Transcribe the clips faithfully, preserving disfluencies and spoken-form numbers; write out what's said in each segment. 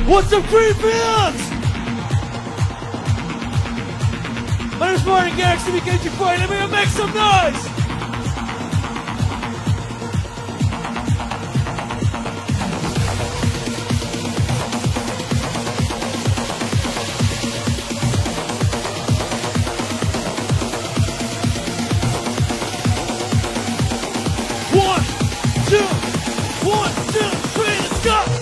What's up, Creamfields? My name's Martin Garrix and Creamfields North. Let me make some noise! One, two, one, two, three, let's go!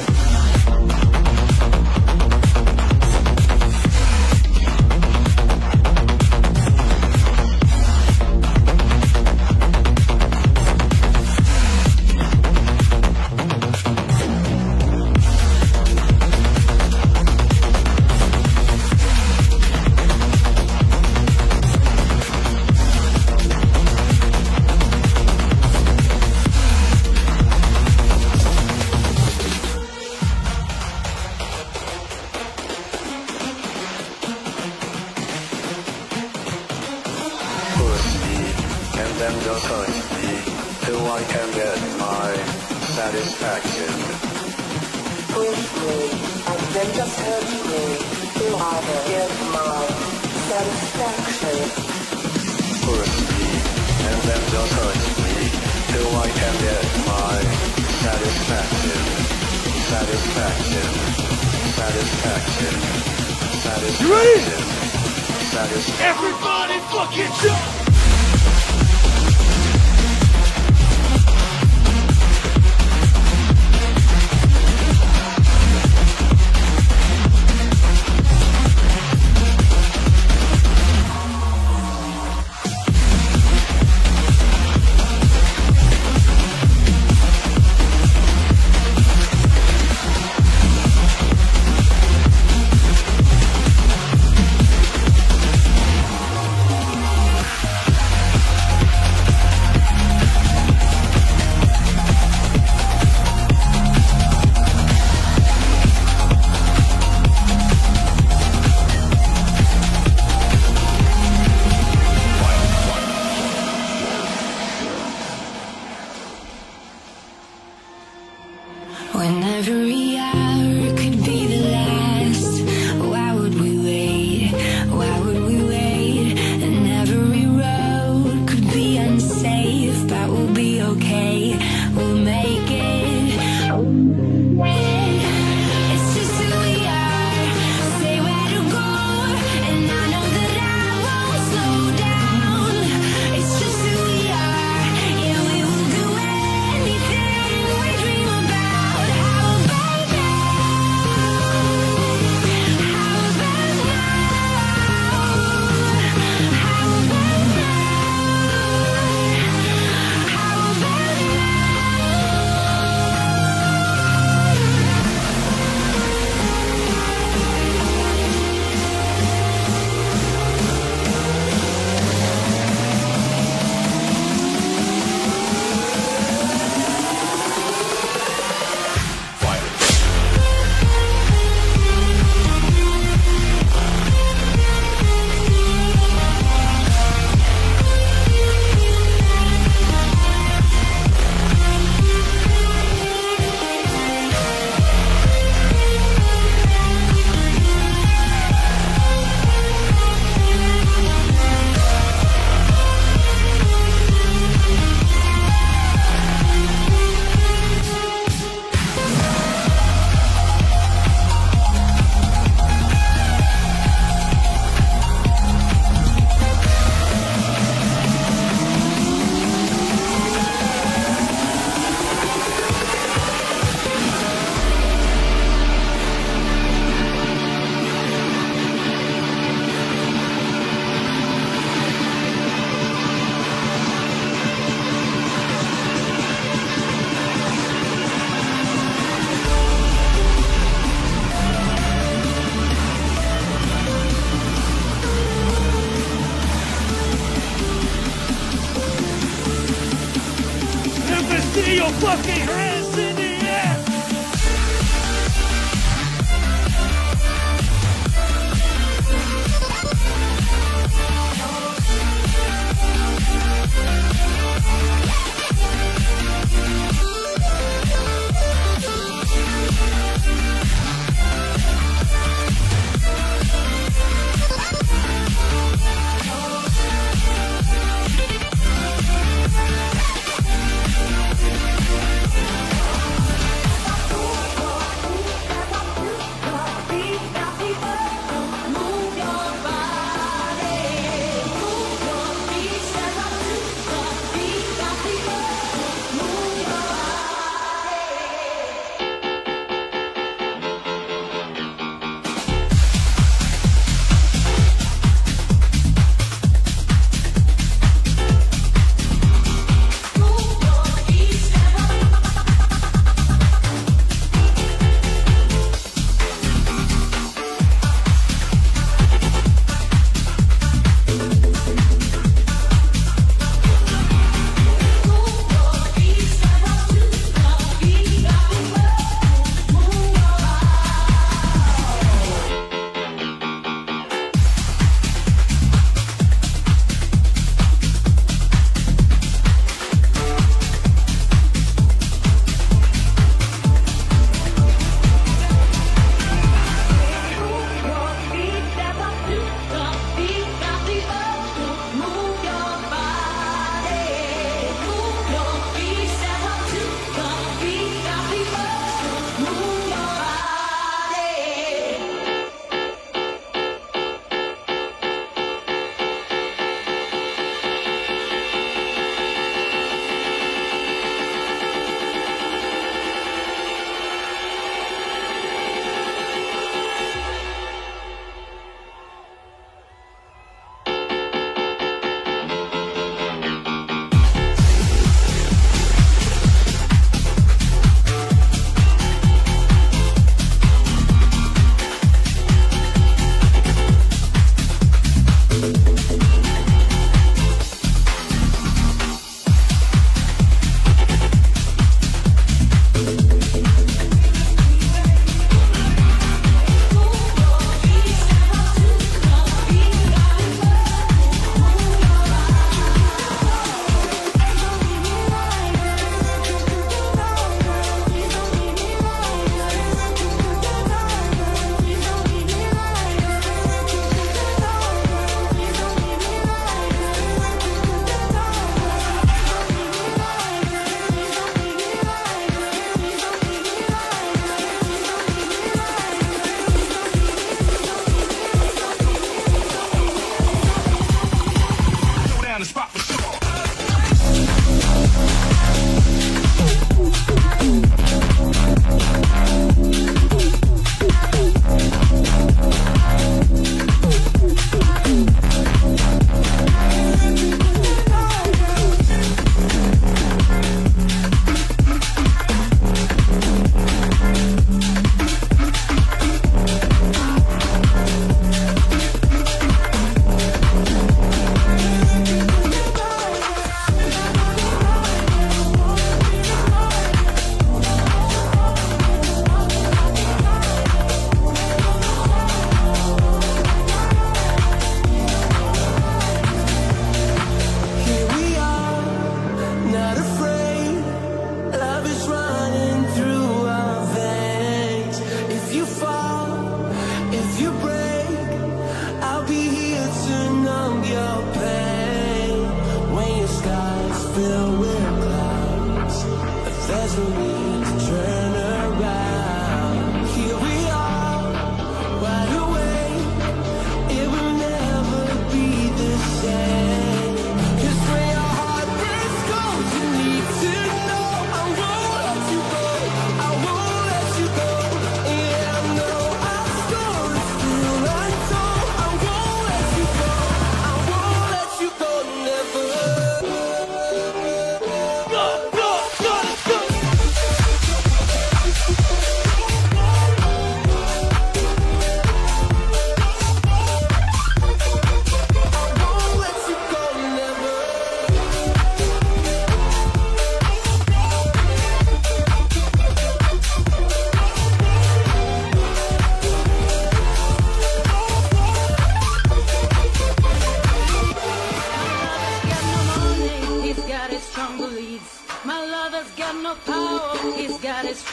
And then just hurt me till I can get my satisfaction. Push me, and then just hurt me till I can get my satisfaction. Push me, and then just hurt me till I can get my satisfaction. Satisfaction. Satisfaction. Satisfaction. You ready? Satisfaction. Everybody fucking jump! When every hour could be the last, why would we wait? Why would we wait? And every road could be unsafe, but we'll be okay. We'll make it. It's just who we are. Say where to go, and I know that I won't slow down. It's just who we are. Yeah, we will do anything we dream about. Baby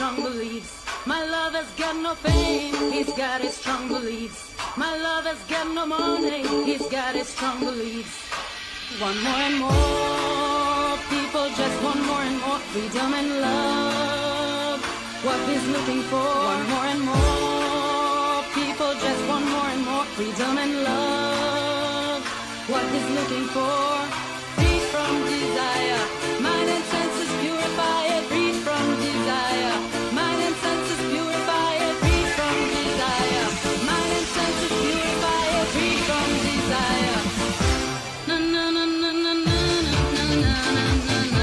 strong beliefs. My lover's got no fame, he's got his strong beliefs. My lover's got no money, he's got his strong beliefs. Want more and more, people just want more and more freedom and love. What he's looking for, want more and more, people just want more and more freedom and love. What he's looking for, free from desire, mind and senses purify it, free from desire, mind and senses purify it, free from desire, mind and senses purify it, free from desire. Na na na na na na na na na na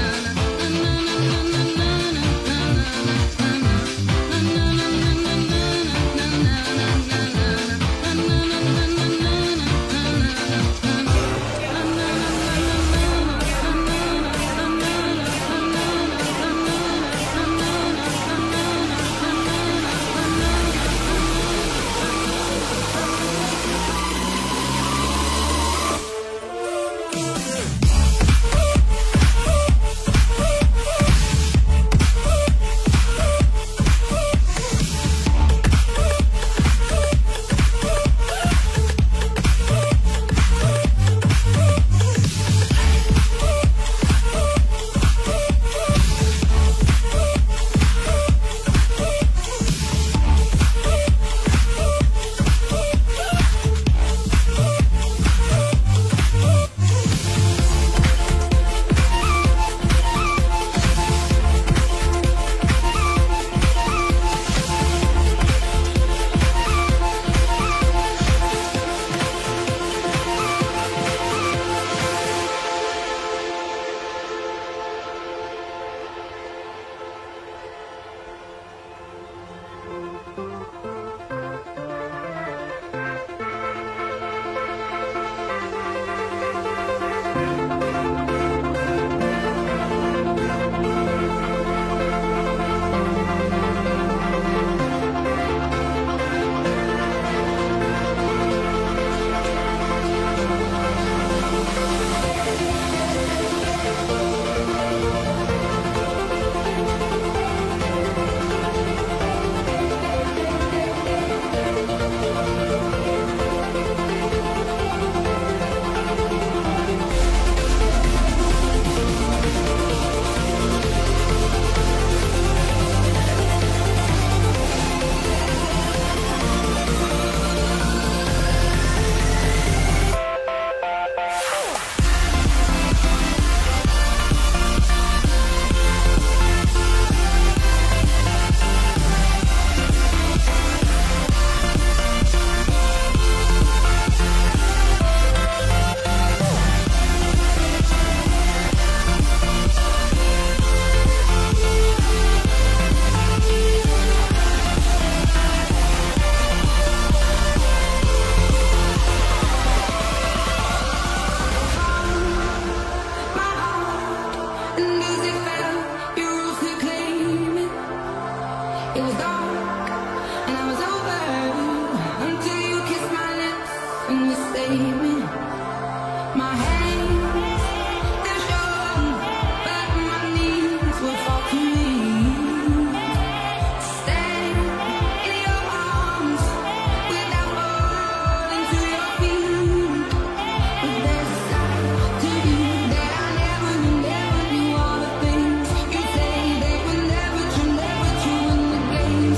games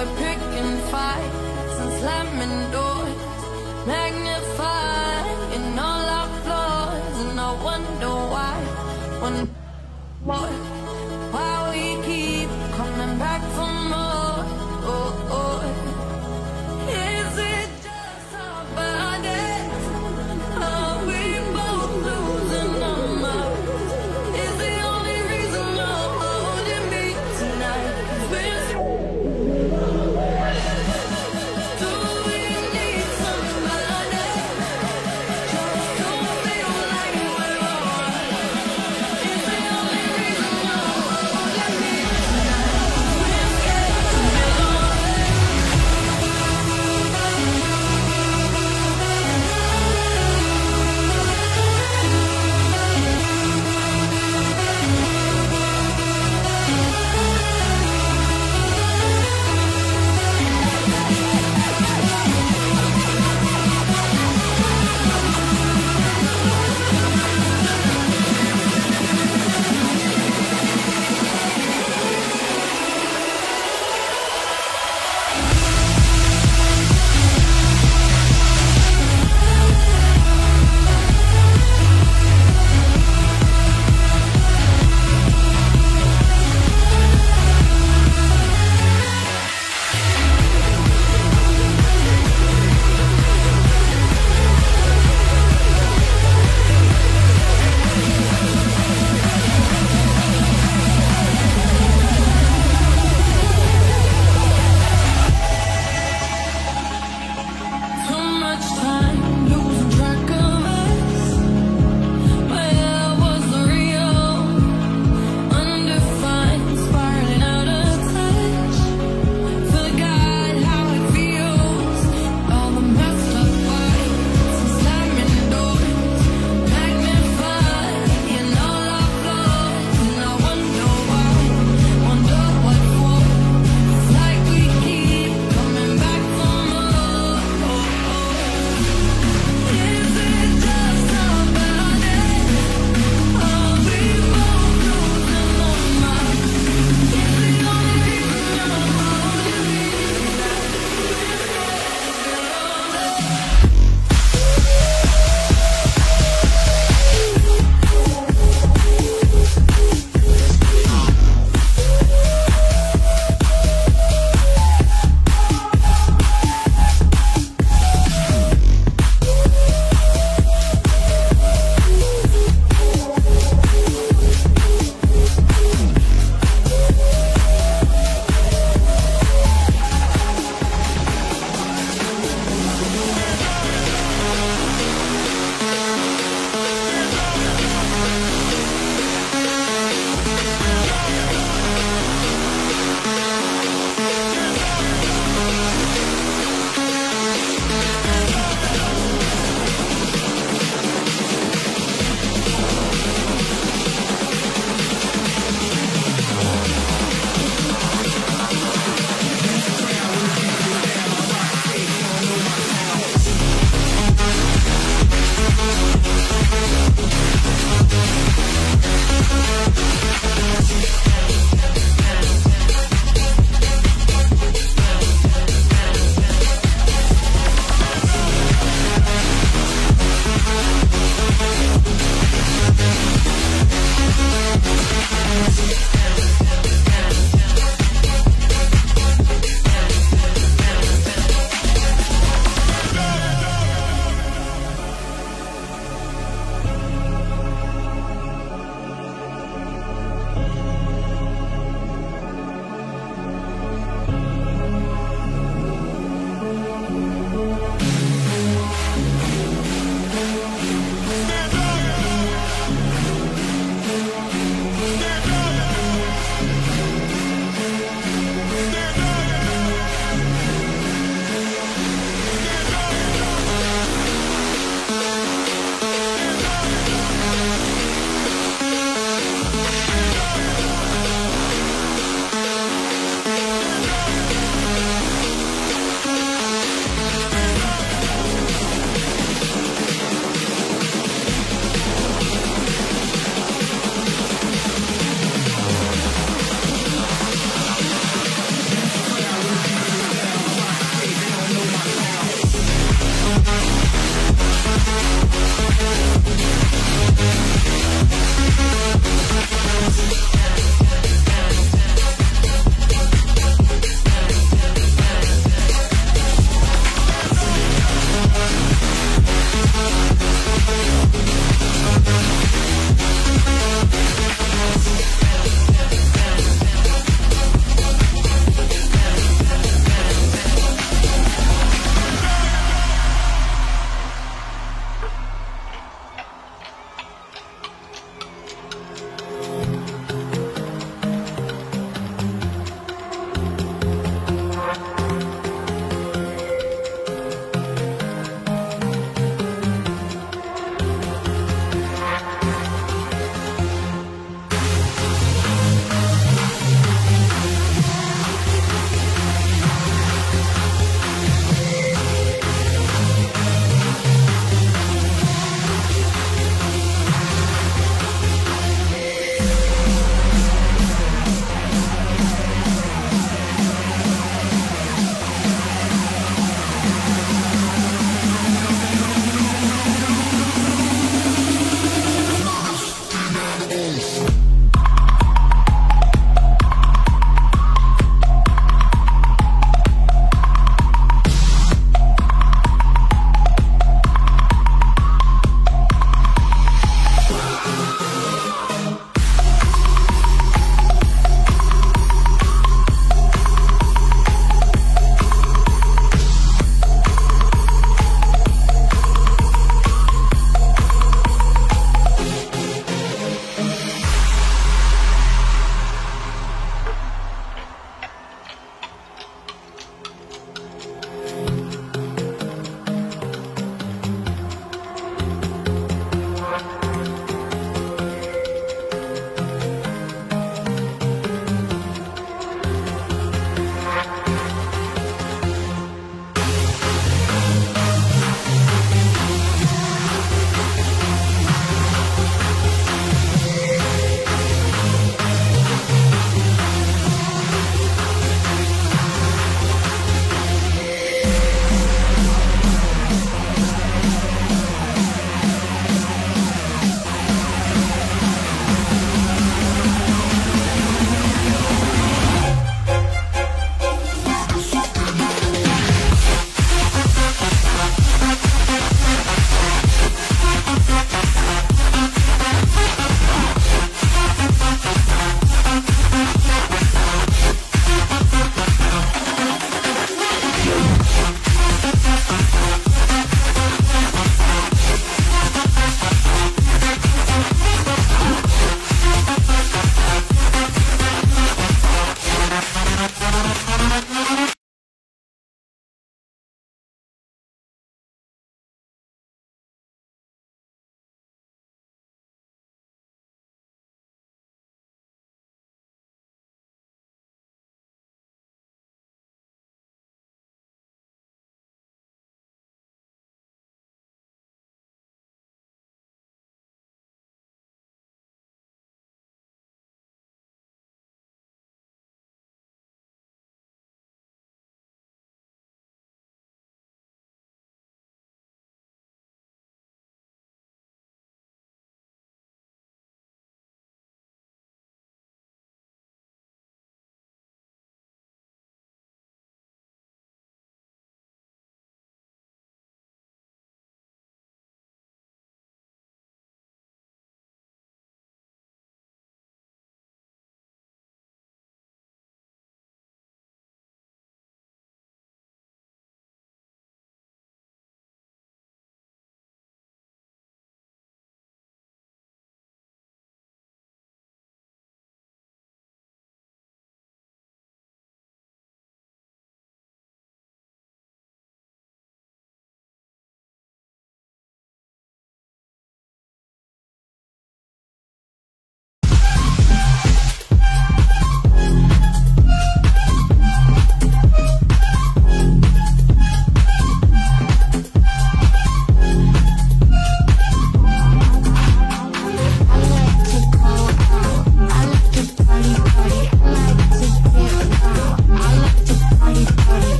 we're picking fights and slamming doors, magnifying all our flaws, and I wonder why, wonder more, why we keep coming back for more. Oh, oh. Is it just our bodies? Are we both losing our minds? Is the only reason you're holding me tonight? 'Cause we're do we need somebody just to feel like we're alright? Is the only reason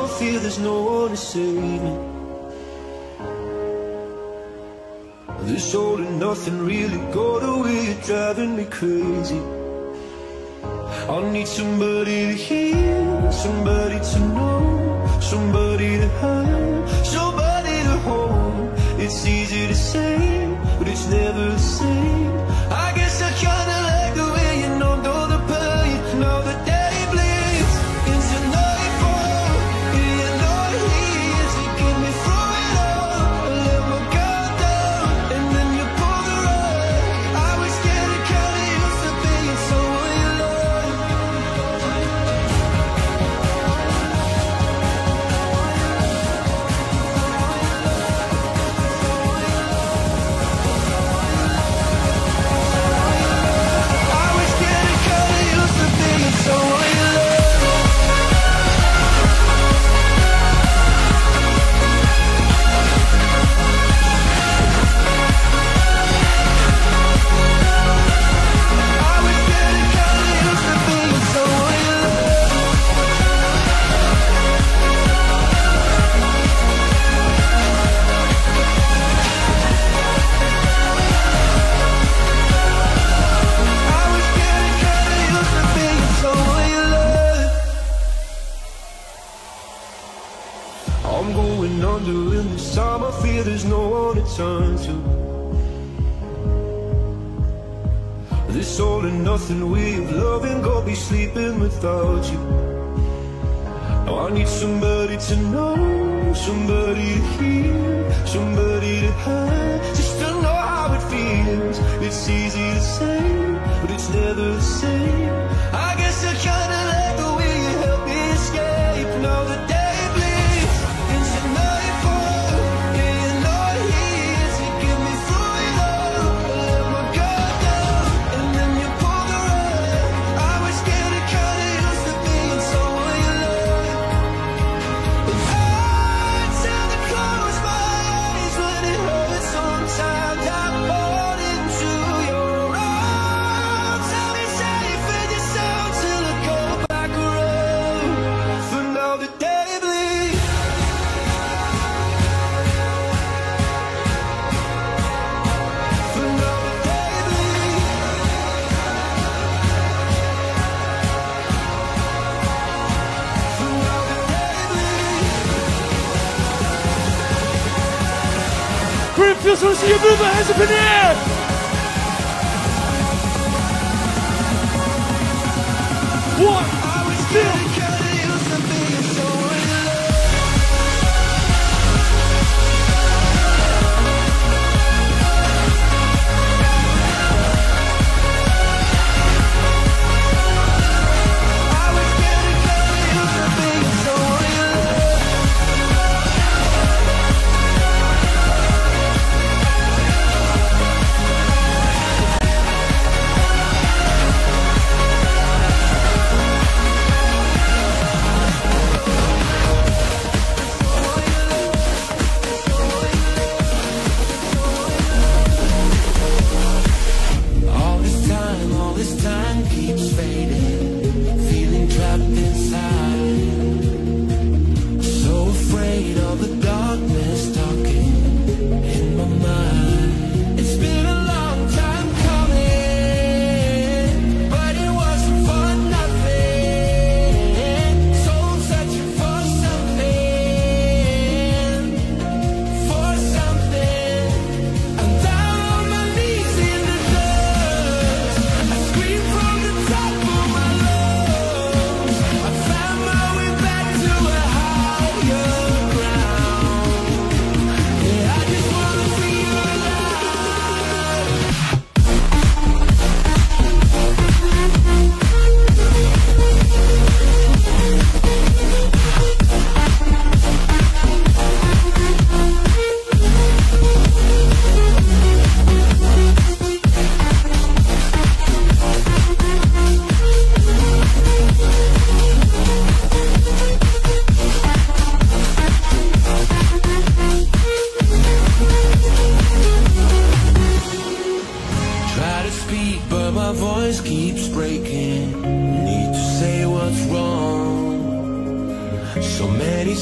I feel there's no one to save me. This all and nothing really got away, you're driving me crazy. I need somebody to hear, somebody to know, somebody to have, somebody to hold. It's easy to say, but it's never the same. I guess I kinda like the way you know, know the pain. Now the day bleeds into nightfall, and you're not here to get me through it all. I let my guard down, and then you pull the rug. I was getting kinda used to being someone you love. I was getting kinda used to being someone you love. I was getting kinda used to being someone you love. I was getting kinda used to being someone you love. I'm going under in this time, I fear there's no one to turn to. This all and nothing way of loving, go be sleeping without you. Now I need somebody to know, somebody to hear, somebody to have, just to know how it feels. It's easy to say, but it's never the same. I guess I kinda like the way you help me escape. Now the day bleeds into nightfall, and you're not here to get me through it all. I let my guard down, and then you pull the rug. I was getting kinda used to being someone you love. And I tend to close my eyes when it hurts. Sometimes I fall into your arms. I'll be safe in your sound till I go back around. For now the day bleeds. For now the day bleeds. For now the day bleeds. Creamfields, wanna see you move your hands up in the air! One, I was two, getting kinda used to being someone you love. I was getting kinda used to being someone you love.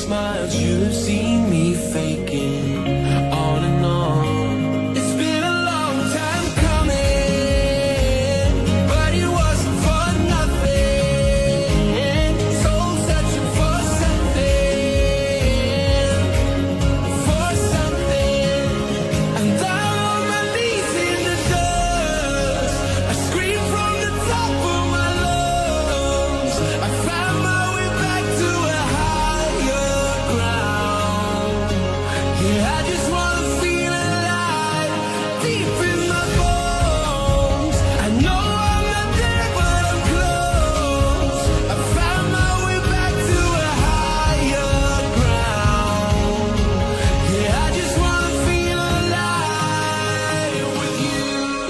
smile, should have seen me faking on and on. It's been a long time coming, but it wasn't for nothing. Soul searching for something, for something. And down on my knees in the dust, I scream from the top of my lungs. I found my way back to a higher ground. Yeah, I just wanna feel alive, deep in my bones. I know I'm not there, but I'm close. I found my way back to a higher ground. Yeah, I just wanna feel alive with you.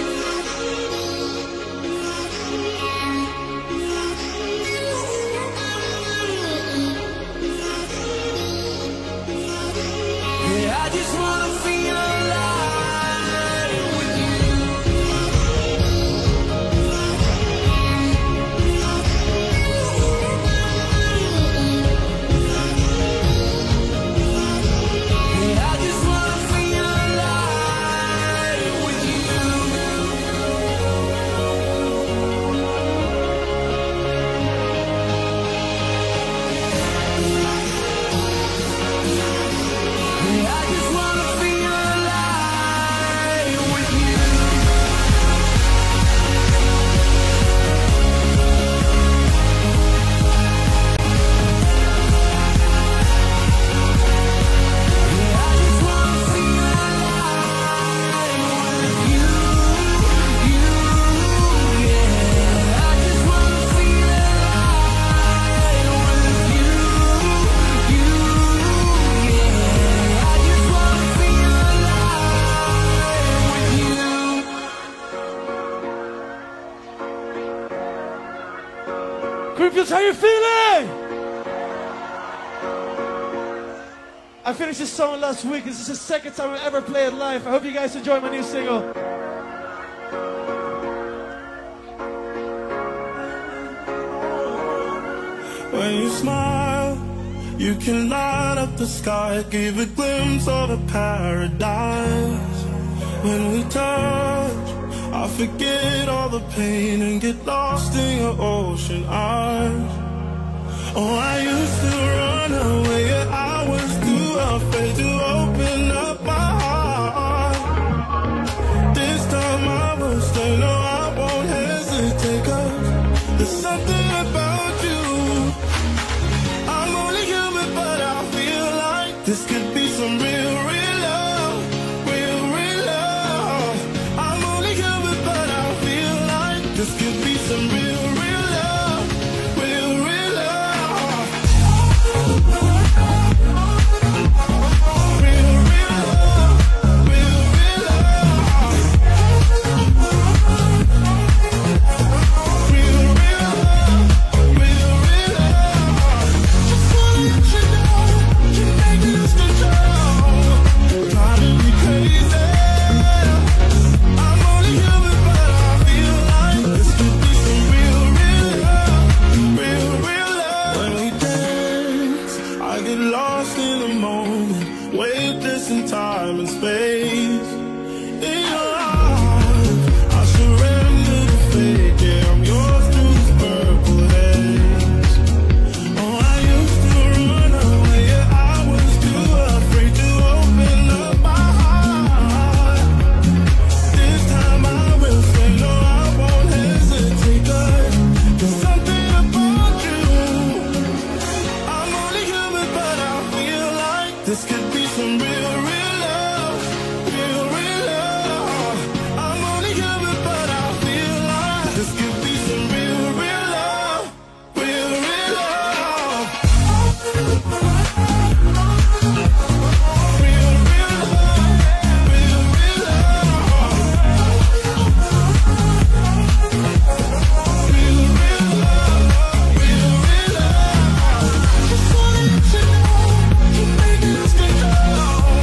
Yeah, I just wanna feel alive with you. Yeah, I just wanna feel alive with you. Yeah, I just wanna feel alive with you. Yeah, I just wanna feel alive with you, you, yeah. I just wanna feel alive with you, you, yeah. I just wanna feel alive with you. Creamfields, how you feeling? I finished this song last week. This is the second time I ever played it live. I hope you guys enjoy my new single. When you smile, you can light up the sky, give a glimpse of a paradise. When we touch, I forget all the pain and get lost in your ocean eyes. Oh, I used to run away, yeah, I was too afraid to open up my heart. This time I will stay, no, I won't hesitate, 'cause there's something about you. I'm only human, but I feel like this could be some real, real love, real, real love. I'm only human, but I feel like this could be some real, real love, real, real love. Real, real love, real, real love. Real, real love, real, real love. Just wanna let you know, you're making us control, driving me crazy. I'm only human, but I feel like this could be some real, real love, real, real love. When we dance, I get lost in the moment, weightless in time and space. In your arms, I surrender to fate. Yeah, I'm yours through this purple haze. Oh, I used to run away, yeah, I was too afraid to open up my heart. This time I will say no, I won't hesitate, 'cause there's something about you. I'm only human, but I feel like this could be some real, real love, real, real love. I'm only human, but I feel like this could be some real, real love, real, real love. Real, real love, real, real love. Real, real love, real, real love. Just wanna let you know, you're making us control,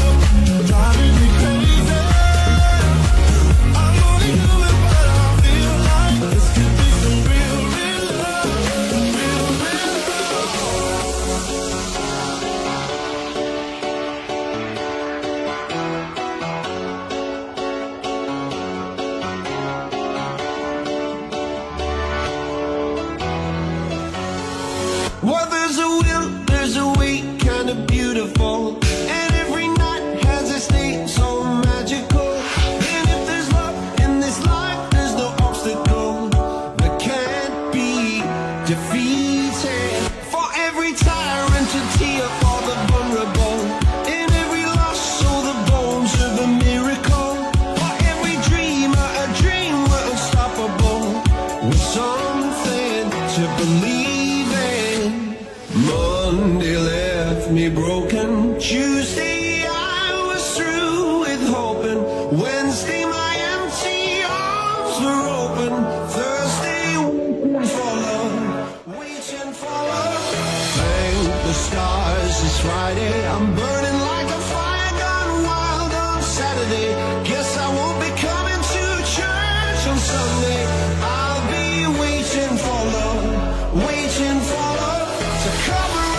me broken. Tuesday I was through with hoping. Wednesday my empty arms were open. Thursday waiting for love, waiting for love. Thank the stars it's Friday. I'm burning like a fire gone wild on Saturday. Guess I won't be coming to church on Sunday. I'll be waiting for love, waiting for love to come around.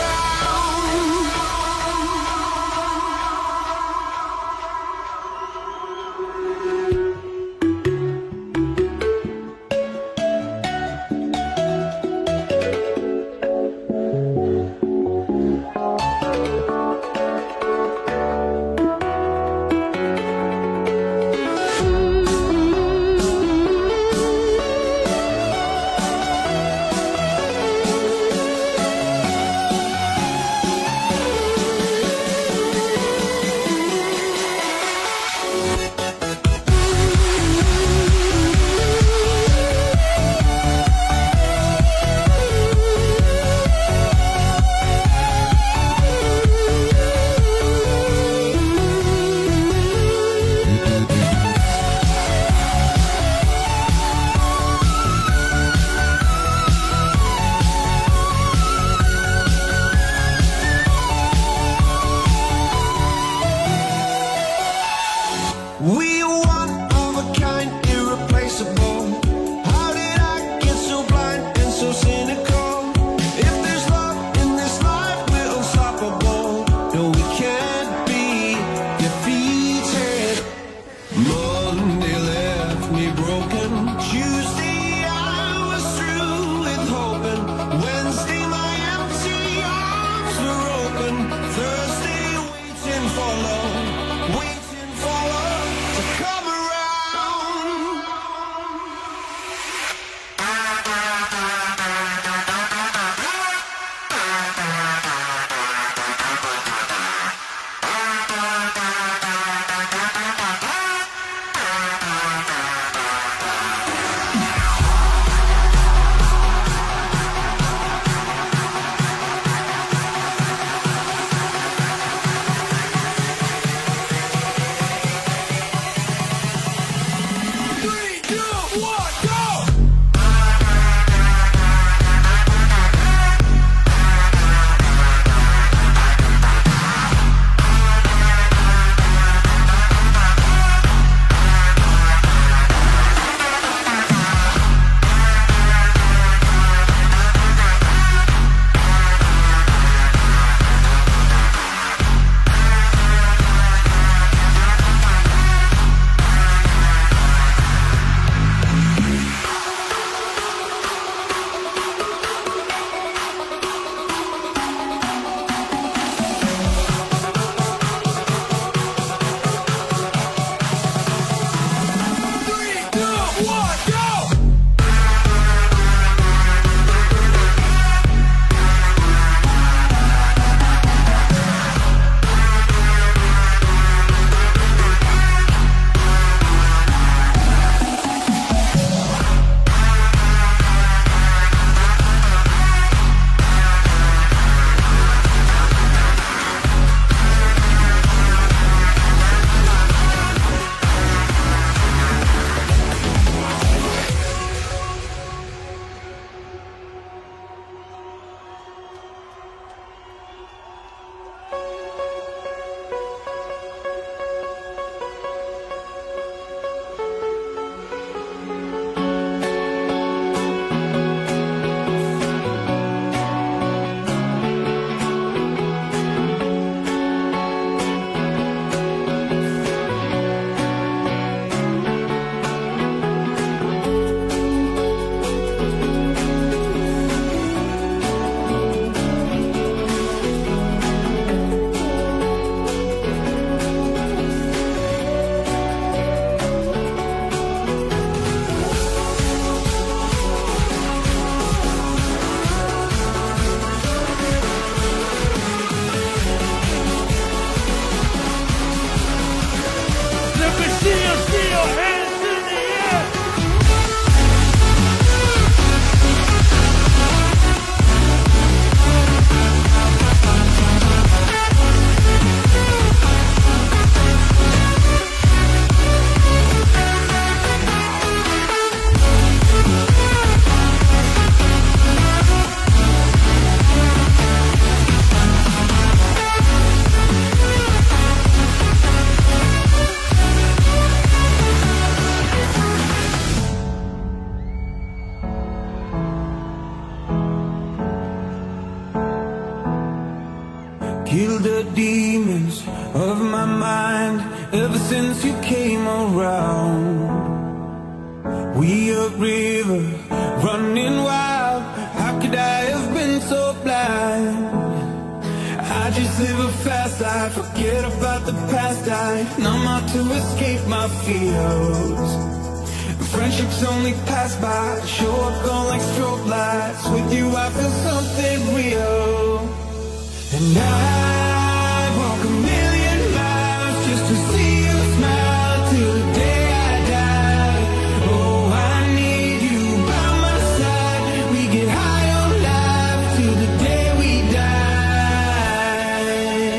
demons of my mind ever since you came around. We a river running wild. How could I have been so blind? I just live a fast life, forget about the past. I numb out to escape my fears. Friendships only pass by, show up gone like strobe lights. With you I feel something real. And I walk a million miles just to see you smile till the day I die. Oh, I need you by my side. We get high on life till the day we die.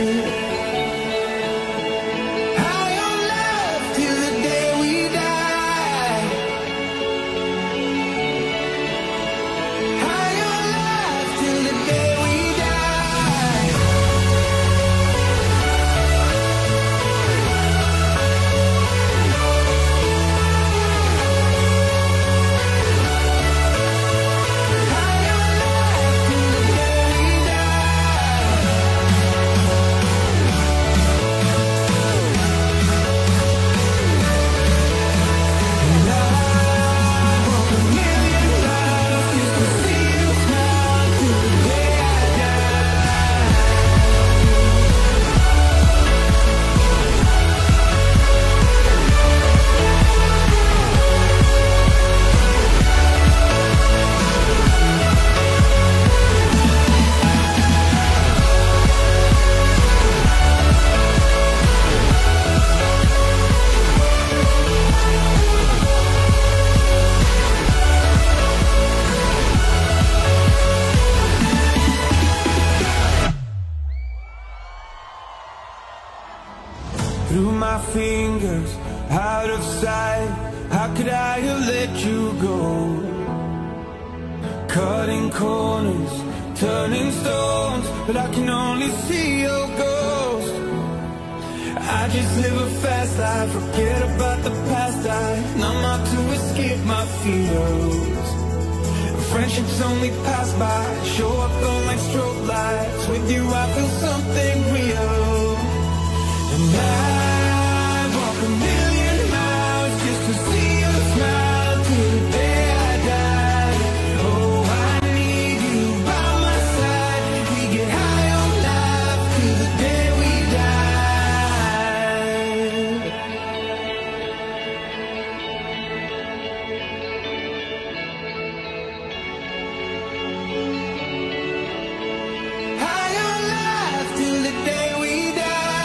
High on life till the day we die. High on life till the day we die. Through my fingers, out of sight. How could I have let you go? Cutting corners, turning stones, but I can only see your ghost. I just live a fast life, forget about the past. I numb out to escape my fears. Friendships only pass by, show up on like strobe lights. With you I feel something real. And I walk a million miles just to see you smile till the day I die. Oh, I need you by my side. We get high on life till the day we die. High on life till the day we die.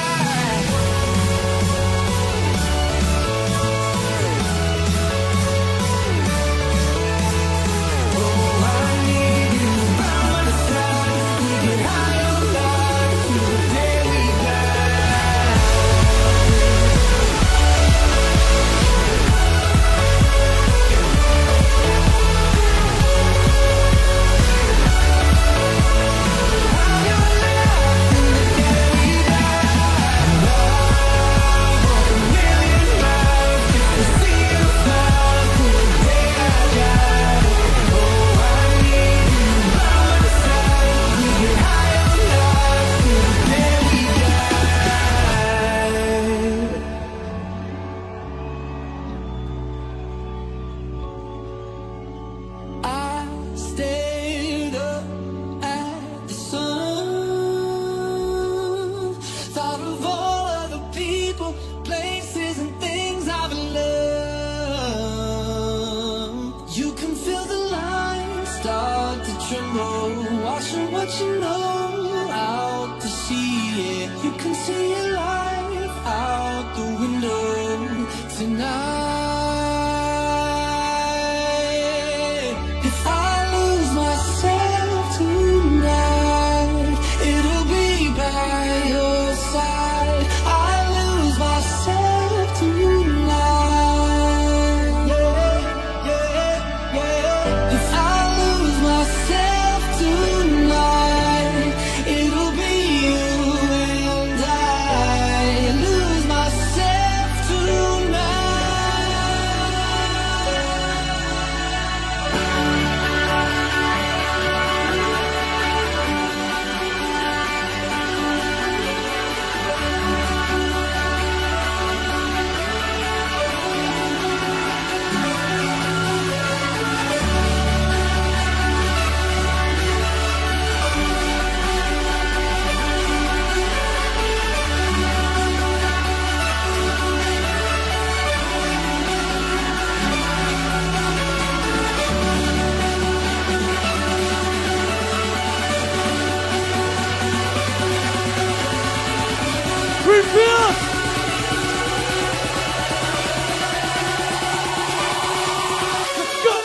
What you know out to sea, yeah. You can see your life out the window tonight. If I lose myself tonight, it'll be by your side. I lose myself tonight, yeah, yeah, yeah. If I lose myself tonight, it'll be you and I. Lose myself tonight. Creamfields! Let's go!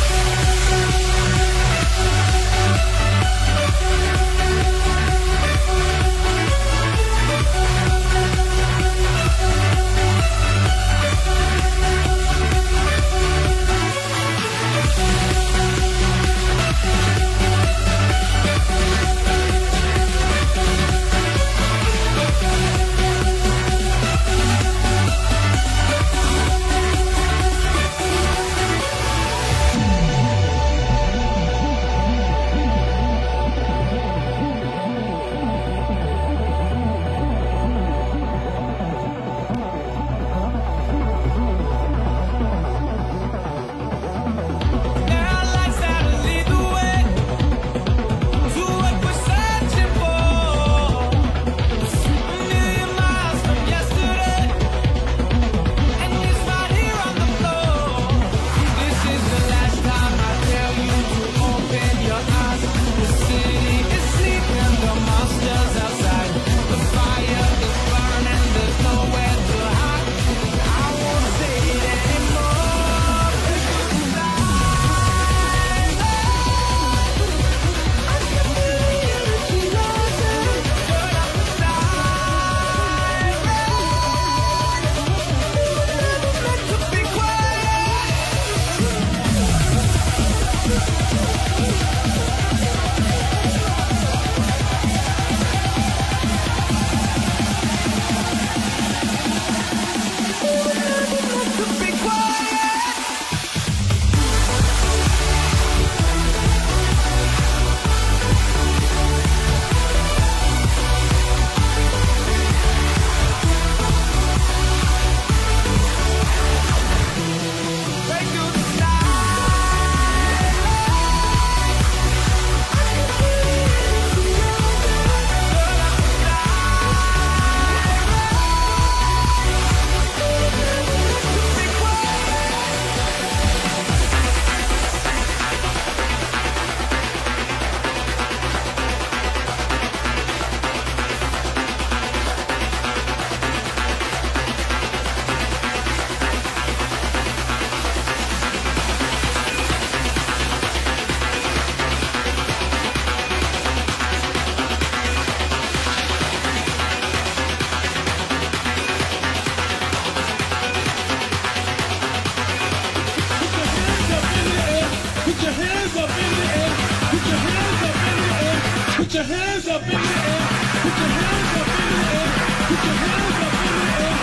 Put your hands up in the air. Put your hands up in the air. Put your hands up in the air.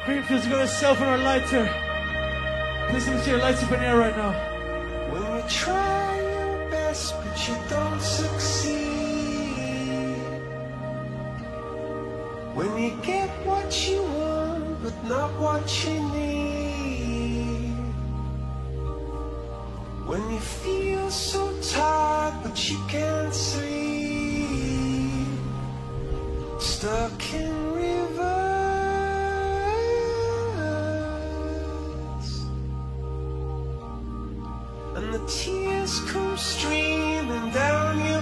Creamfields, you got yourself on our lighter. Please let me see your lights up in the air right now. When you try your best but you don't succeed, when you get what you want but not what you need, when you feel so tired but you can't sleep, stuck in reverse, and the tears come streaming down your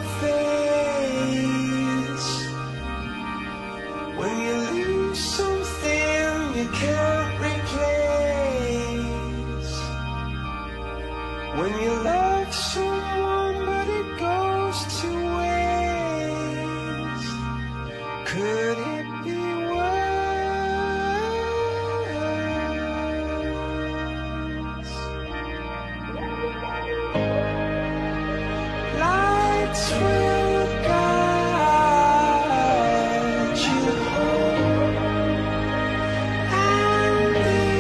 face, when you lose something you can't replace, when you love someone but it goes to waste, could it be worse? Lights will guide you home and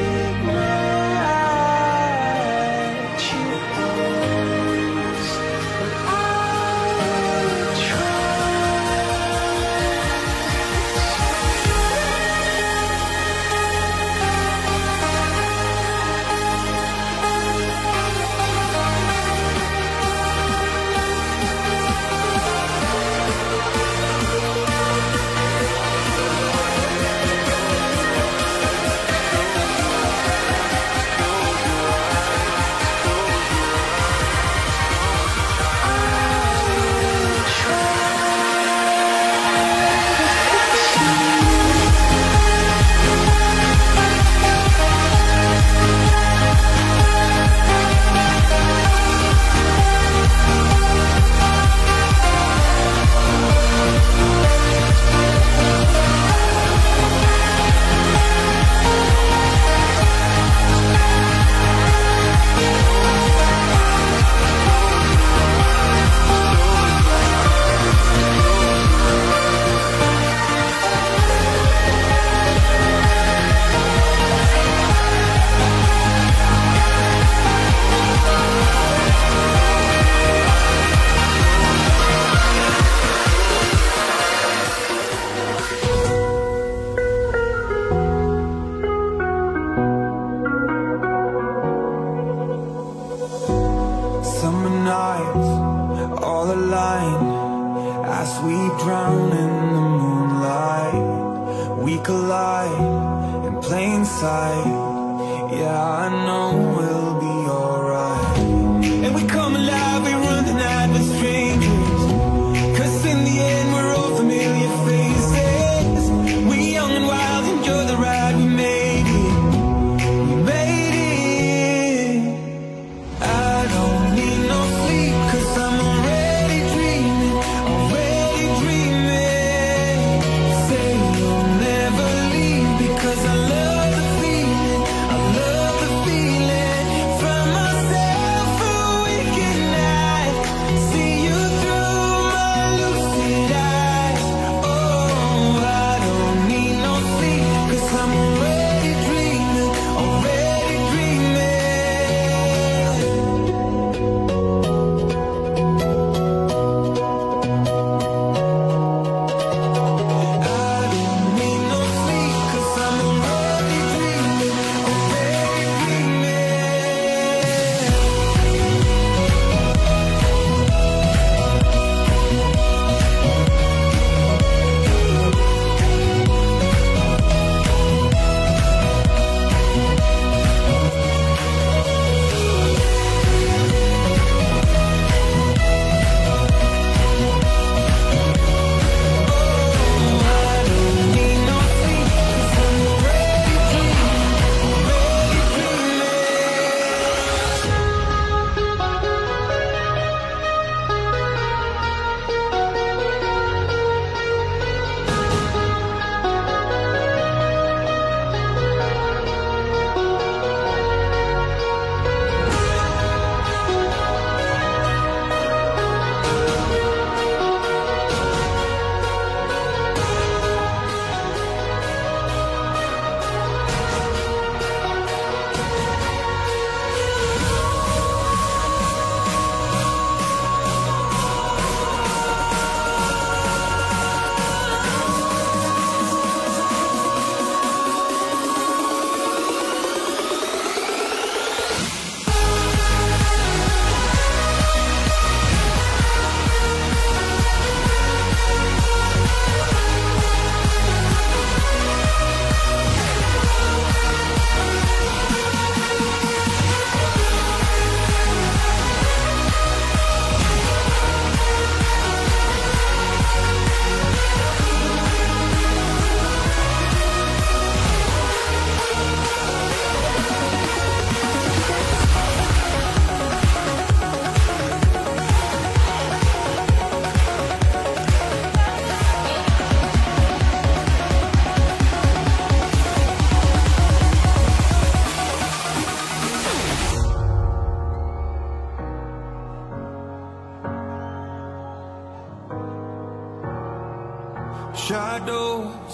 ignite you close, but I will summer nights all aligned as we drown in the moonlight. We collide in plain sight. Yeah, I know we'll be alright. And we come alive, we run the night with strangers, 'cause in the end we're all familiar faces. We young and wild, enjoy the ride, we made it. We made it. I don't need no sleep, 'cause I'm already dreaming, already dreaming. Say you'll never leave, because I love the feeling, I love the feeling from my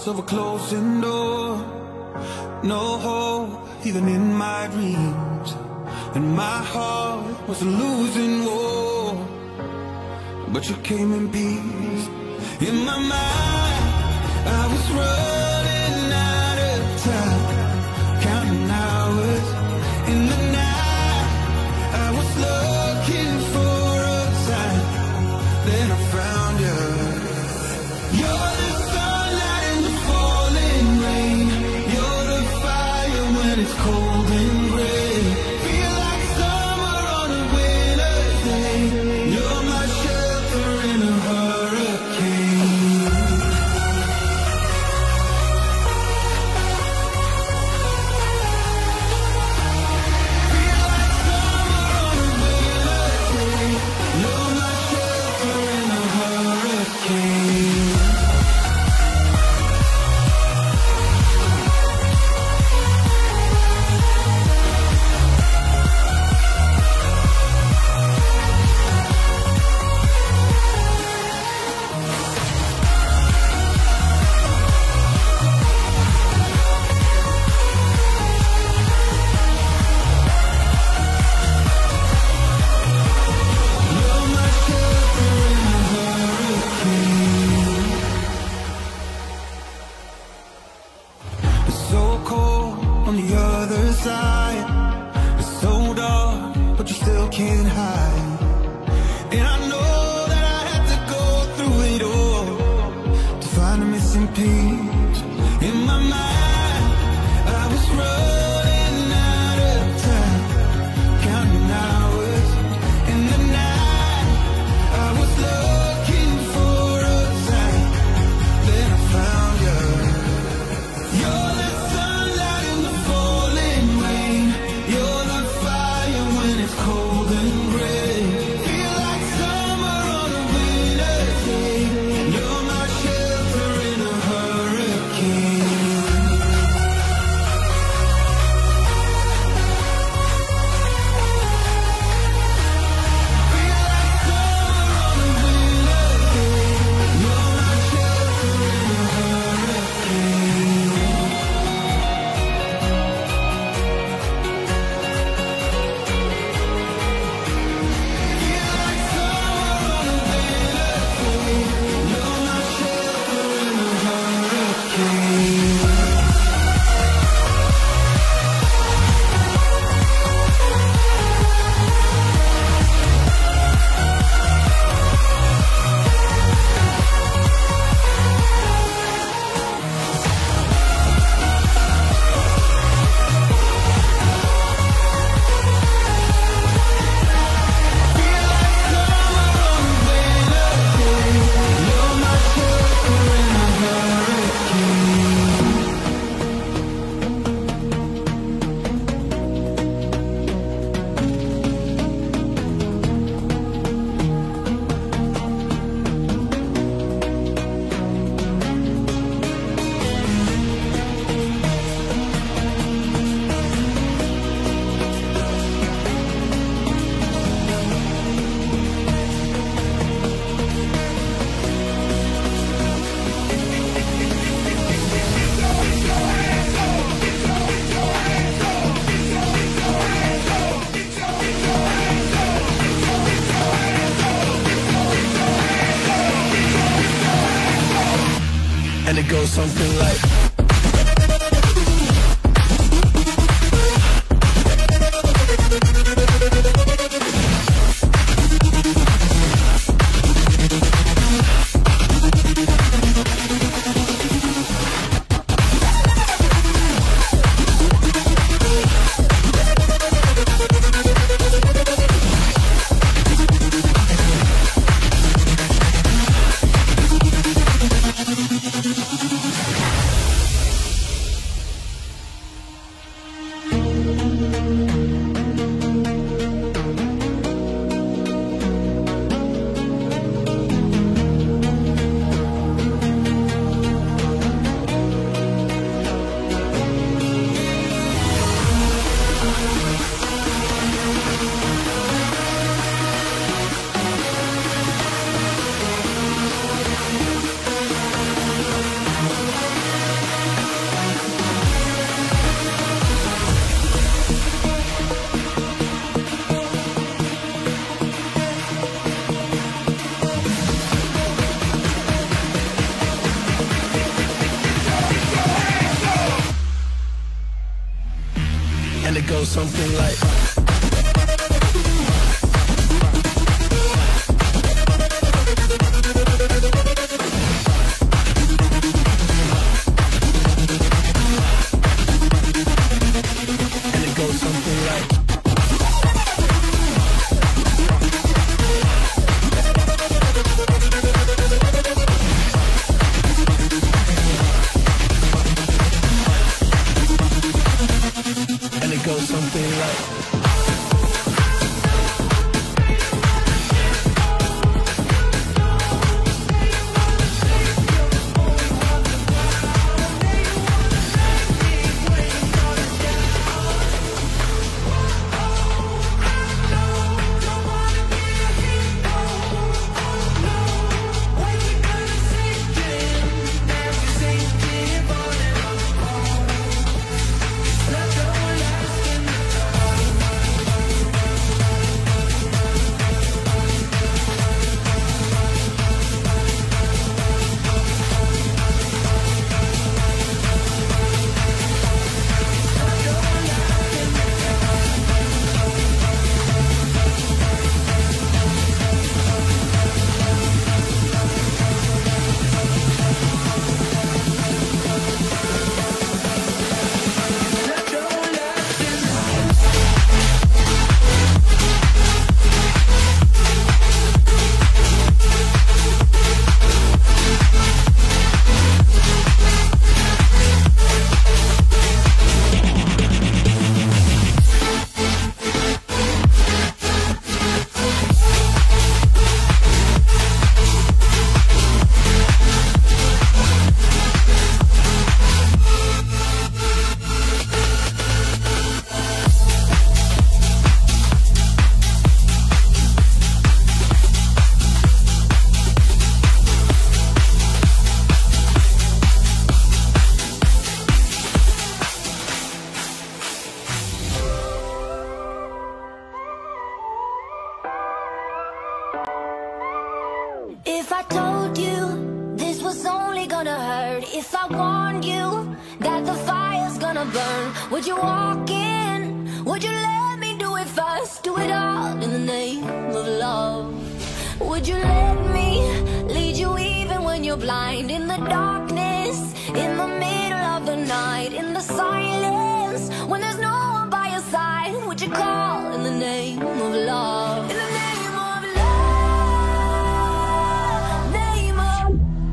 thoughts of a closing door. No hope, even in my dreams. And my heart was a losing war. But you came in peace. In my mind, I was running out of time, counting hours. In the night, I was looking for a sign. Then I found you. You're the sunlight in the falling rain. You're the fire when it's cold and gray. Feel like summer on a winter's day. You're my shelter in a hurricane. Feel like summer on a winter's day. You're my shelter in a hurricane. You're my shelter in a hurricane. It's so cold on the other side. It's so dark, but you still can't hide. And I know that I had to go through it all to find a missing piece. In my mind, I was running out of time, counting hours. In the night, I was looking for a sign. Then I found you. You're the sunlight in the falling rain. You're the fire when it's cold and gray. Feel like summer on a winter's day. You're my shelter in a hurricane. Feel like summer on a winter's day. You're my shelter in a hurricane. Feel like summer on a winter's day. You're my shelter in a hurricane. Feel like summer on a winter's day. You're my shelter in a hurricane. And it goes something like And it goes something like If I told you this was only gonna hurt, if I warned you that the fire's gonna burn, would you walk in? Would you let me do it first? Do it all in the name of love. Would you let me lead you even when you're blind? In the darkness, in the middle of the night, in the silence, when there's no one by your side, would you call in the name of love? In the name of love, name of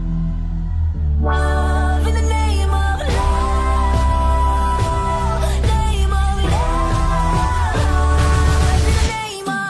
love, in the name of love, name of love, in the name of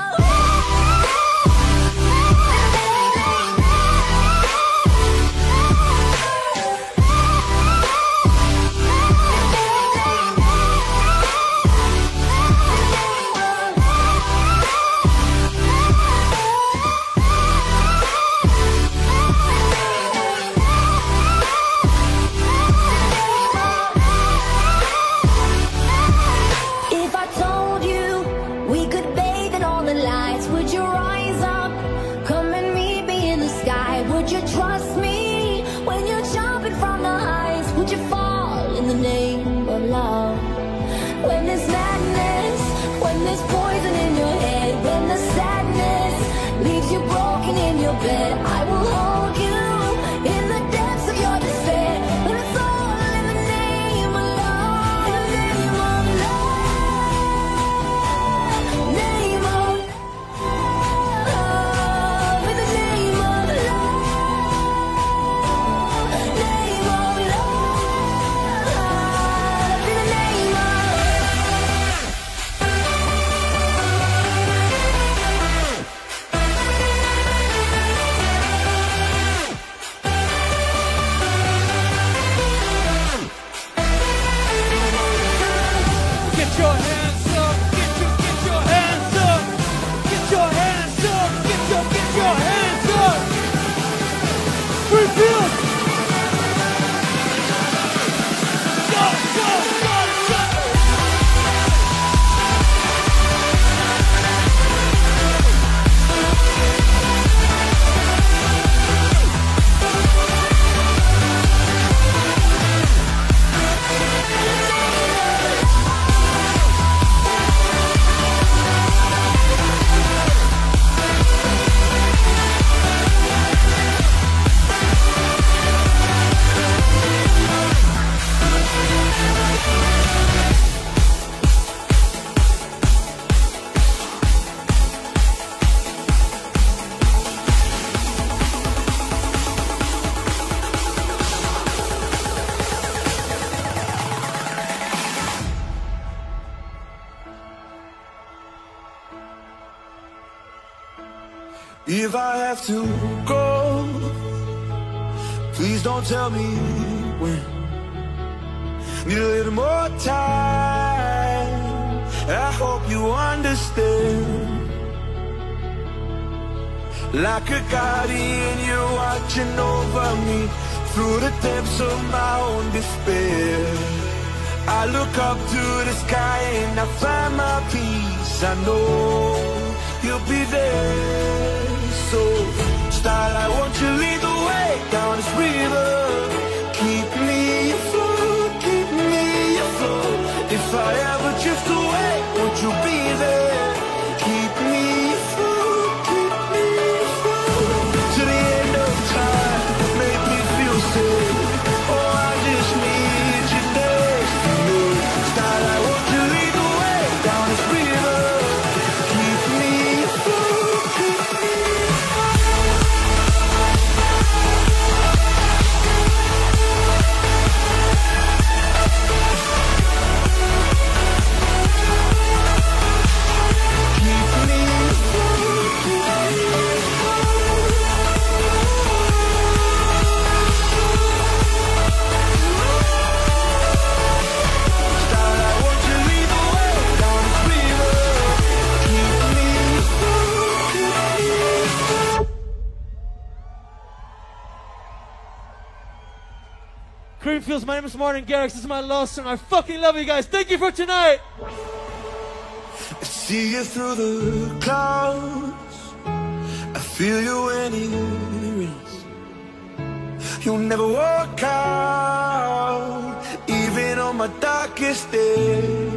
If I told you we could bathe in all the lights, would you rise up, come and meet me in the sky? Would you trust me when you're jumping from the heights? Would you fall in the name of love? When there's madness, when there's poison in your head, when the sadness leaves you broken in your bed, I will hold you in the depths of your despair. And it's all in the name of love, in the name of love, name of love, in the name of love, name of love, in the name of Get your hands up, get your, get your hands up, get your hands up, get your, get your hands up. Creamfields. Go, go, go, go. If I have to go, please don't tell me when. Need a little more time, I hope you understand. Like a guardian, you're watching over me through the depths of my own despair. I look up to the sky and I find my peace. I know you'll be there. So, starlight, won't you lead the way down this river? Keep me afloat, keep me afloat. If I ever drift away, won't you be there? Keep me afloat, keep me afloat. To the end of time, make me feel safe. Oh, I just need you next to me. Starlight, won't you lead the way down this river? Keep me afloat, keep me Creamfields, my name is Martin Garrix. This is my last song. I fucking love you guys. Thank you for tonight. I see you through the clouds. I feel you when it rains. You'll never walk out, even on my darkest days.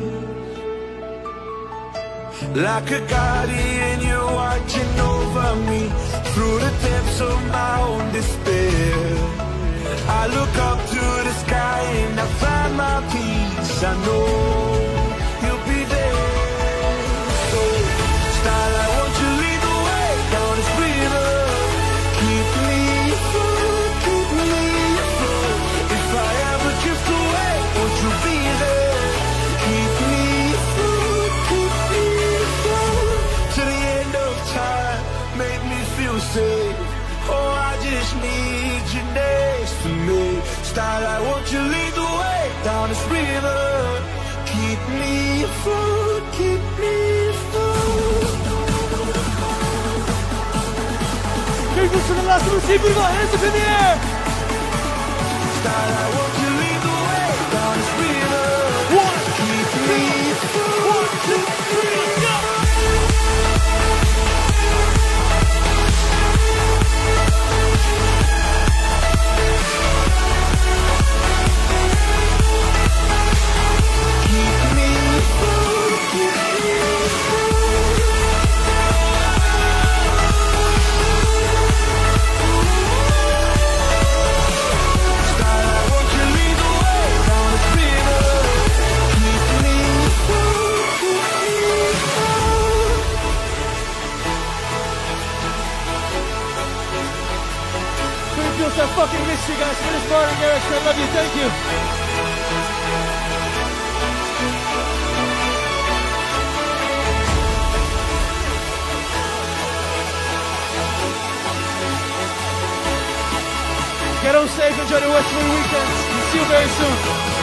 Like a guardian, you're watching over me through the depths of my own despair. I look up to the sky and I find my peace. I know you'll be there. So, starlight, won't you lead the way down this river? Keep me afloat, keep me afloat. If I ever drift away, won't you be there? Keep me afloat, keep me afloat. To the end of time, make me feel safe. Oh, I just need you next to me. Starlight, won't you lead the way down this river? Keep me afloat, keep me afloat. Creamfields for the last one. See, put your hands up in the air. Starlight, won't you lead the way down this river? One, keep me afloat. One, two, three, let's go. I fucking miss you guys. My name is Martin Garrix. I love you. Thank you. Get home safe. Enjoy the rest of your weekend. See you very soon.